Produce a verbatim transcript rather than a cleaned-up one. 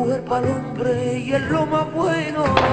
mujer para el hombre y es lo más bueno.